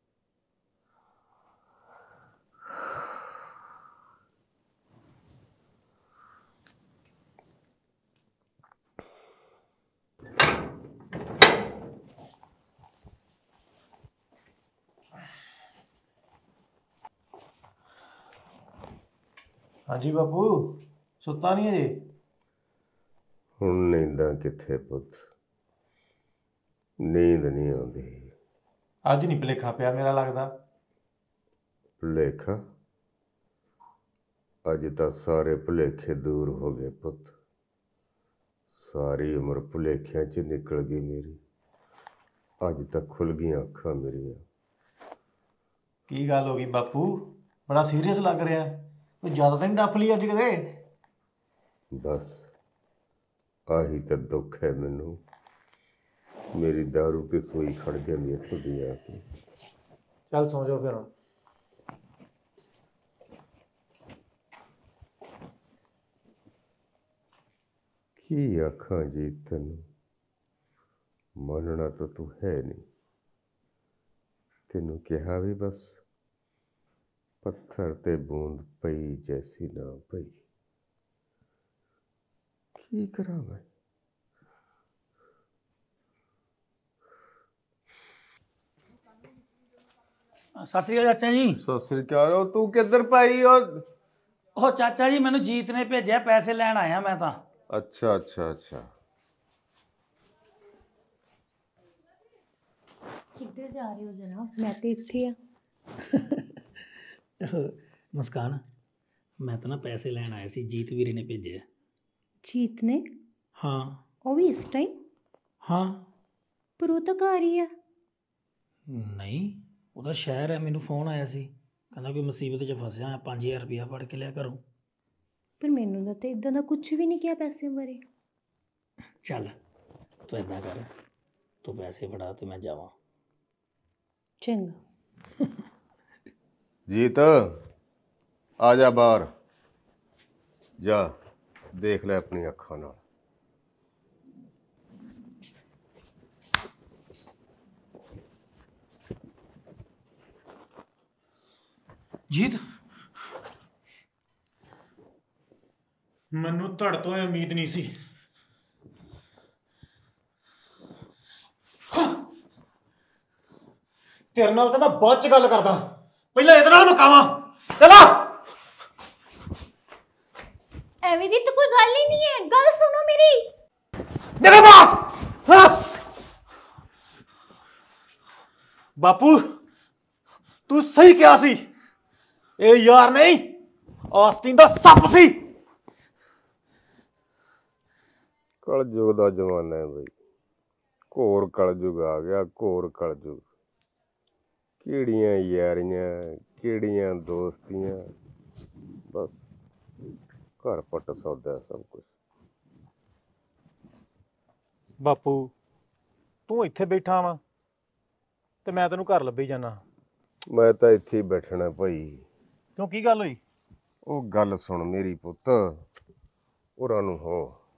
Speaker 4: ਹਾਂਜੀ ਬਾਪੂ, ਸੁੱਤਾ ਨਹੀਂ ਅਜੇ?
Speaker 2: ਹੁਣ ਨੀਂਦਾਂ ਕਿੱਥੇ ਪੁੱਤ, ਨੀਂਦ ਨਹੀਂ ਆਉਂਦੀ।
Speaker 4: ਅੱਜ ਨਹੀਂ ਭੁਲੇਖਾ ਪਿਆ ਮੇਰਾ ਲੱਗਦਾ।
Speaker 2: ਭੁਲੇਖਾ? ਅੱਜ ਤਾਂ ਸਾਰੇ ਭੁਲੇਖੇ ਦੂਰ ਹੋ ਗਏ ਪੁੱਤ। ਸਾਰੀ ਉਮਰ ਭੁਲੇਖਿਆਂ 'ਚ ਨਿਕਲ ਗਈ ਮੇਰੀ, ਅੱਜ ਤਾਂ ਖੁੱਲ੍ਹ ਗਈਆਂ ਅੱਖਾਂ ਮੇਰੀਆਂ।
Speaker 4: ਕੀ ਗੱਲ ਹੋ ਗਈ ਬਾਪੂ, ਬੜਾ ਸੀਰੀਅਸ ਲੱਗ ਰਿਹਾ। ਕੋਈ ਜ਼ਿਆਦਾ ਤਾਂ ਨਹੀਂ ਡੱਫ ਲਈ ਅੱਜ ਕਿਤੇ?
Speaker 2: ਬਸ ਆਹੀ ਤਾਂ ਦੁੱਖ ਹੈ ਮੈਨੂੰ, ਮੇਰੀ ਦਾਰੂ ਤੇ ਸੋਈ ਖੜ ਜਾਂਦੀ ਹੈ ਤੁਹਾਡੀ ਆ ਕੇ।
Speaker 4: ਚੱਲ ਸੌਂ ਜਾਓ ਫਿਰ ਹੁਣ।
Speaker 2: ਕੀ ਆਖਾਂ ਜੀ ਤੈਨੂੰ, ਮੰਨਣਾ ਤਾਂ ਤੂੰ ਹੈ ਨਹੀਂ। ਤੈਨੂੰ ਕਿਹਾ ਵੀ ਬਸ ਪੱਥਰ ਤੇ ਬੂੰਦ ਪਈ ਜੈਸੀ ਨਾ ਪਈ। ਕੀ ਕਰਾਂ ਮੈਂ।
Speaker 3: ਸਤਿ ਸ਼੍ਰੀ ਅਕਾਲ ਚਾਚਾ ਜੀ।
Speaker 2: ਸਤਿ ਸ੍ਰੀ ਅਕਾਲ। ਉਹ ਤੂੰ ਕਿੱਧਰ ਪਾਈ? ਉਹ
Speaker 3: ਉਹ ਚਾਚਾ ਜੀ ਮੈਨੂੰ ਜੀਤ ਨੇ ਭੇਜਿਆ, ਪੈਸੇ ਲੈਣ ਆਇਆ ਮੈਂ ਤਾਂ।
Speaker 2: ਅੱਛਾ ਅੱਛਾ ਅੱਛਾ।
Speaker 1: ਕਿੱਧਰ ਜਾ ਰਹੇ ਹੋ ਜਨਾਬ? ਮੈਂ ਤੇ ਇੱਥੇ ਆ।
Speaker 3: ਮੁਸਕਾਨ, ਮੈਂ ਤਾਂ ਨਾ ਪੈਸੇ ਲੈਣ ਆਇਆ ਸੀ, ਜੀਤ ਵੀਰੇ ਨੇ ਭੇਜਿਆ।
Speaker 5: ਜੀਤ ਨੇ?
Speaker 3: ਹਾਂ।
Speaker 5: ਉਹ ਵੀ ਇਸ ਟਾਈਮ?
Speaker 3: ਹਾਂ।
Speaker 5: ਪਰ ਉਹ ਤਾਂ ਘਰ ਹੀ ਆ।
Speaker 3: ਨਹੀਂ, ਉਹਦਾ ਸ਼ਹਿਰ ਹੈ। ਮੈਨੂੰ ਫੋਨ ਆਇਆ ਸੀ, ਕਹਿੰਦਾ ਕੋਈ ਮੁਸੀਬਤ 'ਚ ਫਸਿਆ, ਪੰਜ ਹਜ਼ਾਰ ਰੁਪਇਆ ਫੜ ਕੇ ਲਿਆ ਘਰੋਂ।
Speaker 5: ਪਰ ਮੈਨੂੰ ਤਾਂ ਤੇ ਇਦਾਂ ਦਾ ਕੁਝ ਵੀ ਨਹੀਂ ਕਿਹਾ ਪੈਸੇ ਬਾਰੇ।
Speaker 3: ਚੱਲ ਤੂੰ ਏਦਾਂ ਕਰ, ਤੂੰ ਪੈਸੇ ਫੜਾ ਤੇ ਮੈਂ ਜਾਵਾਂ।
Speaker 5: ਚੰਗਾ।
Speaker 2: ਜੀਤ ਆ ਜਾ ਬਾਹਰ ਜਾ, ਦੇਖ ਲੈ ਆਪਣੀ ਅੱਖਾਂ ਨਾਲ।
Speaker 3: ਜੀਤ,
Speaker 4: ਮੈਨੂੰ ਤੁਹਾਡੇ ਤੋਂ ਇਹ ਉਮੀਦ ਨਹੀਂ ਸੀ। ਤੇਰੇ ਨਾਲ ਤਾਂ ਮੈਂ ਬਾਅਦ ਚ ਗੱਲ ਕਰਦਾ, ਪਹਿਲਾਂ ਇਹਦੇ ਨਾਲ ਮੁਕਾਵਾਂ। ਚਲਾ
Speaker 5: ਐਵੇਂ ਦੀ ਤਾਂ ਕੋਈ ਗੱਲ ਹੀ ਨਹੀਂ ਹੈ, ਗੱਲ ਸੁਣੋ ਮੇਰੀ।
Speaker 4: ਮੇਰੇ ਬਾਪ ਹਾਂ। ਬਾਪੂ ਤੂੰ ਸਹੀ ਕਿਹਾ ਸੀ, ਇਹ ਯਾਰ ਨਹੀਂ ਆਸਤੀਨ ਦਾ ਸੱਪ ਸੀ।
Speaker 2: ਕਲਯੁਗ ਦਾ ਜ਼ਮਾਨਾ ਹੈ ਬਈ, ਘੋਰ ਕਲਯੁਗ ਆ ਗਿਆ, ਘੋਰ ਕਲਯੁਗ। ਕਿਹੜੀਆਂ ਯਾਰੀਆਂ, ਕਿਹੜੀਆਂ ਦੋਸਤੀਆਂ, ਬਸ ਘਰ ਪੱਟ ਸੌਦਾ ਸਭ ਕੁਝ।
Speaker 4: ਬਾਪੂ ਤੂੰ ਇੱਥੇ ਬੈਠਾ ਵਾ ਤੇ ਮੈਂ ਤੈਨੂੰ ਘਰ ਲੱਭੀ ਜਾਣਾ।
Speaker 2: ਮੈਂ ਤਾਂ ਇੱਥੇ ਹੀ ਬੈਠਣਾ ਭਾਈ।
Speaker 4: ਕਿਉਂ, ਕੀ ਗੱਲ ਹੋਈ?
Speaker 2: ਉਹ ਗੱਲ ਸੁਣ ਮੇਰੀ ਪੁੱਤ, ਉਰਾਂ ਨੂੰ ਹੋ।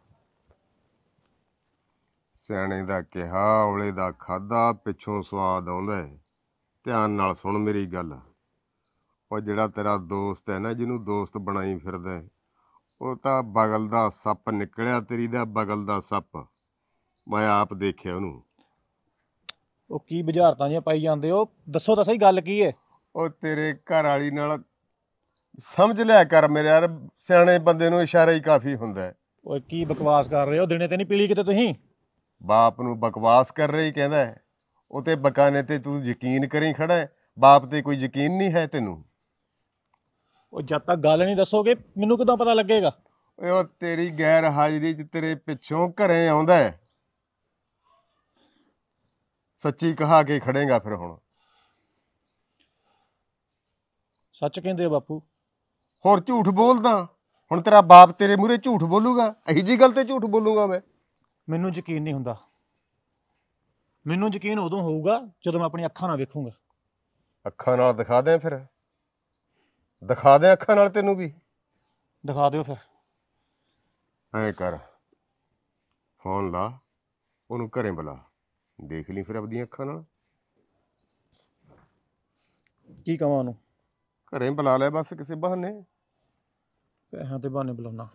Speaker 2: ਸਿਆਣੇ ਦਾ ਕਿਹਾ ਔਲੇ ਦਾ ਖਾਦਾ, ਪਿੱਛੋਂ ਸਵਾਦ ਆਉਂਦਾ ਹੈ। ਧਿਆਨ ਨਾਲ ਸੁਣ ਮੇਰੀ ਗੱਲ। ਉਹ ਜਿਹੜਾ ਤੇਰਾ ਦੋਸਤ ਹੈ ਨਾ, ਜਿਹਨੂੰ ਦੋਸਤ ਬਣਾਈ ਫਿਰਦਾ, ਉਹ ਤਾਂ ਬਗਲ ਦਾ ਸੱਪ ਨਿਕਲਿਆ, ਤੇਰੀ ਦਾ ਬਗਲ ਦਾ ਸੱਪ। ਮੈਂ ਆਪ ਦੇਖਿਆ ਉਹਨੂੰ।
Speaker 4: ਉਹ ਕੀ ਬੁਝਾਰਤਾਂ ਜਿਹੀਆਂ ਪਾਈ ਜਾਂਦੇ ਹੋ, ਦੱਸੋ ਤਾਂ ਸਹੀ ਗੱਲ ਕੀ ਹੈ?
Speaker 2: ਉਹ ਤੇਰੇ ਘਰ ਵਾਲੀ ਨਾਲ ਸਮਝ ਲਿਆ ਕਰ ਮੇਰੇ ਯਾਰ, ਸਿਆਣੇ ਬੰਦੇ ਨੂੰ ਇਸ਼ਾਰਾ ਹੀ ਕਾਫੀ ਹੁੰਦਾ ਹੈ।
Speaker 4: ਓਏ ਕੀ ਬਕਵਾਸ ਕਰ ਰਹੇ ਹੋ, ਦਿਨੇ ਤੇ ਨਹੀਂ ਪੀਲੀ ਕਿਤੇ ਤੁਸੀਂ?
Speaker 2: ਬਾਪ ਨੂੰ ਬਕਵਾਸ ਕਰ ਰਹੀ ਕਹਿੰਦਾ ਹੈ, ਉਹ ਤੇ ਬਕਾਨੇ ਤੇ ਤੂੰ ਯਕੀਨ ਕਰੀ ਖੜਾ ਹੈ, ਬਾਪ ਤੇ ਕੋਈ ਯਕੀਨ ਨਹੀਂ ਹੈ ਤੈਨੂੰ।
Speaker 4: ਉਹ ਜਦ ਤੱਕ ਗੱਲ ਨਹੀਂ ਦੱਸੋਗੇ ਮੈਨੂੰ ਕਿੱਦਾਂ ਪਤਾ ਲੱਗੇਗਾ?
Speaker 2: ਓਏ ਉਹ ਤੇਰੀ ਗੈਰ ਹਾਜ਼ਰੀ 'ਚ ਤੇਰੇ ਪਿੱਛੋਂ ਘਰੇ ਆਉਂਦਾ ਹੈ। ਸੱਚੀ ਕਹਾ ਕੇ ਖੜੇਗਾ ਫਿਰ ਹੁਣ।
Speaker 4: ਸੱਚ ਕਹਿੰਦੇ ਆ ਬਾਪੂ।
Speaker 2: ਹੋਰ ਝੂਠ ਬੋਲਦਾ? ਹੁਣ ਤੇਰਾ ਬਾਪ ਤੇਰੇ ਮੂਹਰੇ ਝੂਠ ਬੋਲੂਗਾ? ਇਹੀ ਜੀ ਗੱਲ ਤੇ ਝੂਠ ਬੋਲੂਗਾ ਮੈਂ?
Speaker 4: ਮੈਨੂੰ ਯਕੀਨ ਨਹੀਂ ਹੁੰਦਾ। ਮੈਨੂੰ ਯਕੀਨ ਉਦੋਂ ਹੋਊਗਾ ਜਦੋਂ ਮੈਂ ਆਪਣੀ ਅੱਖਾਂ ਨਾਲ ਵੇਖੂੰਗਾ।
Speaker 2: ਅੱਖਾਂ ਨਾਲ ਦਿਖਾ ਦਿਆਂ ਫਿਰ, ਦਿਖਾ ਦਿਆਂ ਅੱਖਾਂ ਨਾਲ ਤੈਨੂੰ ਵੀ।
Speaker 4: ਦਿਖਾ ਦਿਓ ਫਿਰ।
Speaker 2: ਐਂ ਕਰ, ਫੋਨ ਲਾ, ਉਹਨੂੰ ਘਰੇ ਬੁਲਾ, ਦੇਖ ਲਈ ਫਿਰ ਆਪਦੀਆਂ ਅੱਖਾਂ ਨਾਲ।
Speaker 4: ਕੀ ਕਵਾਂ ਉਹਨੂੰ?
Speaker 2: ਘਰੇ ਬੁਲਾ ਲੈ ਬਸ ਕਿਸੇ ਬਹਾਨੇ।
Speaker 4: ਪੈਸਿਆਂ ਤੇ ਬਹਾਨੇ ਬੁਲਾਉਣਾ।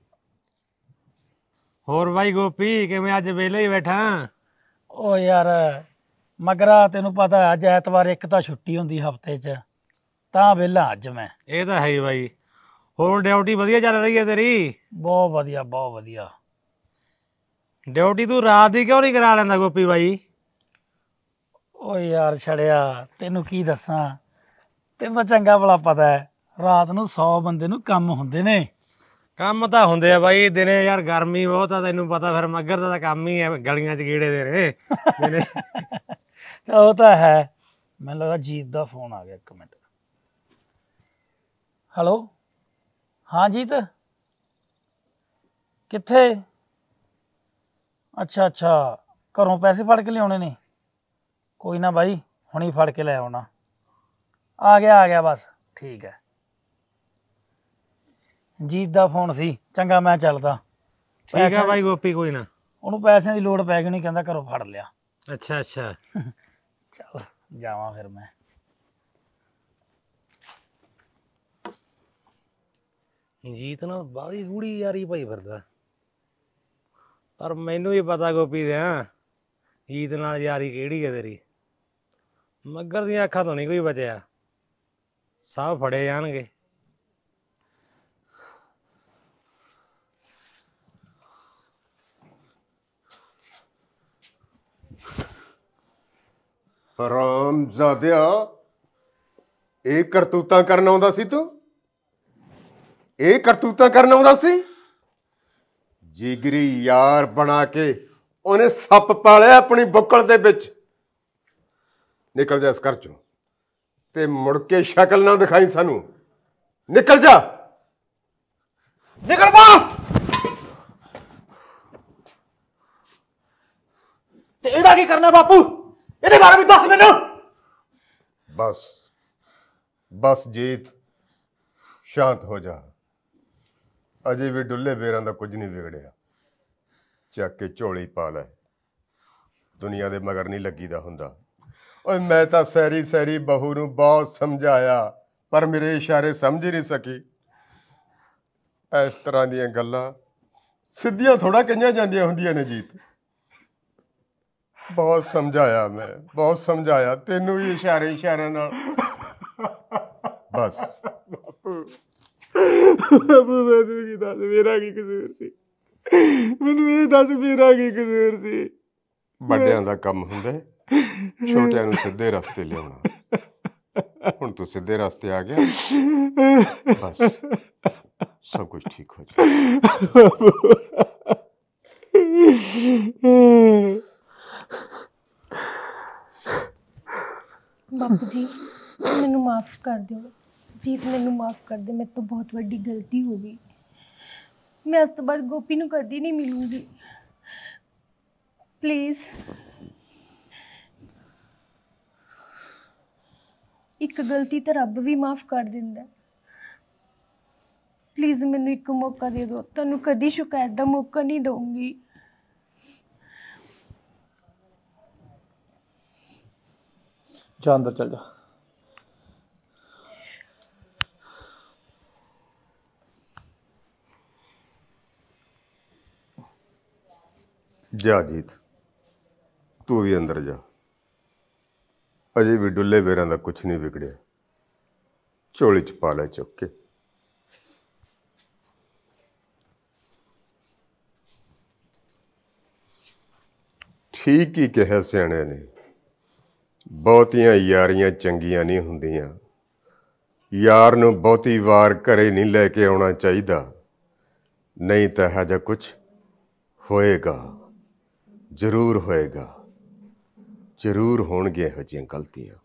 Speaker 6: ਹੋਰ ਬਾਈ ਗੋਪੀ ਕਿਵੇਂ ਅੱਜ ਵਿਹਲੇ ਹੀ ਬੈਠਾ?
Speaker 3: ਉਹ ਯਾਰ ਮਗਰਾ ਤੈਨੂੰ ਪਤਾ ਅੱਜ ਐਤਵਾਰ ਇੱਕ ਤਾਂ ਛੁੱਟੀ ਹੁੰਦੀ ਹਫਤੇ 'ਚ, ਤਾਂ ਵਿਹਲਾ ਅੱਜ ਮੈਂ।
Speaker 6: ਇਹ ਤਾਂ ਹੈ ਹੀ ਬਾਈ। ਹੋਰ ਡਿਊਟੀ ਵਧੀਆ ਚੱਲ ਰਹੀ ਹੈ ਤੇਰੀ?
Speaker 3: ਬਹੁਤ ਵਧੀਆ ਬਹੁਤ ਵਧੀਆ।
Speaker 6: ਡਿਊਟੀ ਤੂੰ ਰਾਤ ਦੀ ਕਿਉਂ ਨਹੀਂ ਕਰਾ ਲੈਂਦਾ ਗੋਪੀ ਬਾਈ?
Speaker 3: ਓ ਯਾਰ ਛੜਿਆ, ਤੈਨੂੰ ਕੀ ਦੱਸਾਂ, ਤੈਨੂੰ ਤਾਂ ਚੰਗਾ ਭਲਾ ਪਤਾ ਹੈ ਰਾਤ ਨੂੰ ਸੌ ਬੰਦੇ ਨੂੰ ਕੰਮ ਹੁੰਦੇ ਨੇ।
Speaker 6: ਕੰਮ ਤਾਂ ਹੁੰਦੇ ਆ ਬਾਈ, ਦਿਨੇ ਯਾਰ ਗਰਮੀ ਬਹੁਤ ਆ, ਤੈਨੂੰ ਪਤਾ ਫਿਰ ਮੱਗਰ ਦਾ ਤਾਂ ਕੰਮ ਹੀ ਹੈ ਗਲੀਆਂ 'ਚ ਗੇੜੇ ਦੇ ਨੇ ਦਿਨੇ।
Speaker 3: ਉਹ ਤਾਂ ਹੈ। ਮੈਨੂੰ ਲੱਗਾ ਜੀਤ ਦਾ ਫੋਨ ਆ ਗਿਆ, ਇੱਕ ਮਿੰਟ। ਹੈਲੋ, ਹਾਂ ਜੀਤ ਕਿੱਥੇ? ਅੱਛਾ ਅੱਛਾ, ਘਰੋਂ ਪੈਸੇ ਫੜ ਕੇ ਲਿਆਉਣੇ ਨੇ? ਕੋਈ ਨਾ ਬਾਈ, ਹੁਣੀ ਫੜ ਕੇ ਲੈ ਆਉਣਾ। ਆ ਗਿਆ ਆ ਗਿਆ ਬਸ, ਠੀਕ ਹੈ। ਜੀਤ ਦਾ ਫੋਨ ਸੀ, ਚੰਗਾ ਮੈਂ ਚੱਲਦਾ।
Speaker 6: ਠੀਕ ਆ ਬਾਈ ਗੋਪੀ, ਕੋਈ ਨਾ।
Speaker 3: ਉਹਨੂੰ ਪੈਸਿਆਂ ਦੀ ਲੋੜ ਪੈ ਗਈ, ਨਹੀਂ ਕਹਿੰਦਾ ਘਰੋਂ ਫੜ ਲਿਆ।
Speaker 6: ਅੱਛਾ ਅੱਛਾ,
Speaker 3: ਚੱਲ ਜਾਵਾਂ ਫਿਰ ਮੈਂ।
Speaker 6: ਜੀਤ ਨਾਲ ਬਾਹਲੀ ਗੂੜੀ ਯਾਰੀ ਭਾਈ ਫਿਰਦਾ, ਪਰ ਮੈਨੂੰ ਵੀ ਪਤਾ ਗੋਪੀ ਦੇ ਜੀਤ ਨਾਲ ਯਾਰੀ ਕਿਹੜੀ ਹੈ ਤੇਰੀ। ਮੱਗਰ ਦੀਆਂ ਅੱਖਾਂ ਤੋਂ ਨਹੀਂ ਕੋਈ ਬਚਿਆ, ਸਭ ਫੜੇ ਜਾਣਗੇ।
Speaker 2: ਹਰਾਮਜ਼ਾਦਿਆ, ਇਹ ਕਰਤੂਤਾਂ ਕਰਨ ਆਉਂਦਾ ਸੀ ਤੂੰ? ਇਹ ਕਰਤੂਤਾਂ ਕਰਨ ਆਉਂਦਾ ਸੀ? ਜਿਗਰੀ ਯਾਰ ਬਣਾ ਕੇ ਉਹਨੇ ਸੱਪ ਪਾਲਿਆ ਆਪਣੀ ਬੁੱਕਲ ਦੇ ਵਿੱਚ। ਨਿਕਲ ਜਾ ਇਸ ਘਰ ਚੋਂ ਤੇ ਮੁੜ ਕੇ ਸ਼ਕਲ ਨਾ ਦਿਖਾਈ ਸਾਨੂੰ। ਨਿਕਲ ਜਾ,
Speaker 4: ਨਿਕਲ ਬਾਹਰ। ਤੇ ਇਹਦਾ ਕੀ ਕਰਨਾ ਬਾਪੂ? ਇਹਦੇ ਬਾਰੇ ਵੀ ਦੱਸ ਮੈਨੂੰ।
Speaker 2: ਬਸ ਬਸ ਜੀਤ, ਸ਼ਾਂਤ ਹੋ ਜਾ। ਅਜੇ ਵੀ ਡੁੱਲੇ ਬੇਰਾਂ ਦਾ ਕੁਝ ਨਹੀਂ ਵਿਗੜਿਆ। ਚੱਕ ਕੇ ਝੋਲੀ ਪਾ ਲੈ, ਦੁਨੀਆ ਦੇ ਮਗਰ ਨਹੀਂ ਲੱਗੀਦਾ ਹੁੰਦਾ। ਓਏ ਮੈਂ ਤਾਂ ਸੈਰੀ ਸੈਰੀ ਬਹੂ ਨੂੰ ਬਹੁਤ ਸਮਝਾਇਆ, ਪਰ ਮੇਰੇ ਇਸ਼ਾਰੇ ਸਮਝ ਹੀ ਨਹੀਂ ਸਕੀ। ਇਸ ਤਰ੍ਹਾਂ ਦੀਆਂ ਗੱਲਾਂ ਸਿੱਧੀਆਂ ਥੋੜਾ ਕਹੀਆਂ ਜਾਂਦੀਆਂ ਹੁੰਦੀਆਂ ਨੇ ਜੀਤ। ਬਹੁਤ ਸਮਝਾਇਆ ਮੈਂ, ਬਹੁਤ ਸਮਝਾਇਆ ਤੈਨੂੰ ਵੀ ਇਸ਼ਾਰੇ ਇਸ਼ਾਰਿਆਂ ਨਾਲ। ਬਸ
Speaker 4: ਬਾਪੂ ਬਾਪੂ ਮੈਨੂੰ ਕੀ ਦੱਸ ਮੇਰਾ ਕੀ ਕਸੂਰ ਸੀ? ਮੈਨੂੰ ਇਹ ਦੱਸ ਮੇਰਾ ਕੀ ਕਸੂਰ ਸੀ?
Speaker 2: ਵੱਡਿਆਂ ਦਾ ਕੰਮ ਹੁੰਦਾ ਹੈ ਛੋਟਿਆਂ ਨੂੰ ਸਿੱਧੇ ਰਸਤੇ ਲਿਆਉਣਾ। ਹੁਣ ਤੂੰ ਸਿੱਧੇ ਰਸਤੇ ਆ ਗਿਆ, ਬਸ ਸਭ ਕੁਝ ਠੀਕ ਹੋ ਜਾਏ।
Speaker 5: ਬਾਪੂ ਜੀ ਮੈਨੂੰ ਮਾਫ ਕਰ ਦਿਓ। ਜੀਤ ਮੈਨੂੰ ਮਾਫ ਕਰ ਦੇ, ਮੇਰੇ ਤੋਂ ਬਹੁਤ ਵੱਡੀ ਗਲਤੀ ਹੋ ਗਈ। ਮੈਂ ਇਸ ਤੋਂ ਬਾਅਦ ਗੋਪੀ ਨੂੰ ਕਦੀ ਨਹੀਂ ਮਿਲੂੰਗੀ। ਪਲੀਜ਼ ਇੱਕ ਗਲਤੀ ਤਾਂ ਰੱਬ ਵੀ ਮਾਫ ਕਰ ਦਿੰਦਾ। ਪਲੀਜ਼ ਮੈਨੂੰ ਇੱਕ ਮੌਕਾ ਦੇ ਦਿਓ, ਤੁਹਾਨੂੰ ਕਦੀ ਸ਼ਿਕਾਇਤ ਦਾ ਮੌਕਾ ਨਹੀਂ ਦਊਂਗੀ।
Speaker 4: ਜਾ ਅੰਦਰ ਚੱਲ ਜਾ।
Speaker 2: ਜਾ ਜੀਤ, ਤੂੰ ਵੀ ਅੰਦਰ ਜਾ। ਅਜੇ ਵੀ ਡੁੱਲੇ ਬੇਰਾਂ ਦਾ ਕੁਛ ਨਹੀਂ ਵਿਗੜਿਆ। ਝੋਲੀ ਚ ਪਾ ਲੈ ਚੁੱਕ ਕੇ। ਠੀਕ ਹੀ ਕਿਹਾ ਸਿਆਣਿਆਂ ਨੇ, ਬਹੁਤੀਆਂ ਯਾਰੀਆਂ ਚੰਗੀਆਂ ਨਹੀਂ ਹੁੰਦੀਆਂ। ਯਾਰ ਨੂੰ ਬਹੁਤੀ ਵਾਰ ਘਰੇ ਨਹੀਂ ਲੈ ਕੇ ਆਉਣਾ ਚਾਹੀਦਾ, ਨਹੀਂ ਤਾਂ ਇਹੋ ਜਿਹਾ ਕੁਛ ਹੋਏਗਾ, ਜ਼ਰੂਰ ਹੋਏਗਾ, ਜ਼ਰੂਰ ਹੋਣਗੀਆਂ ਇਹੋ ਜਿਹੀਆਂ ਗਲਤੀਆਂ।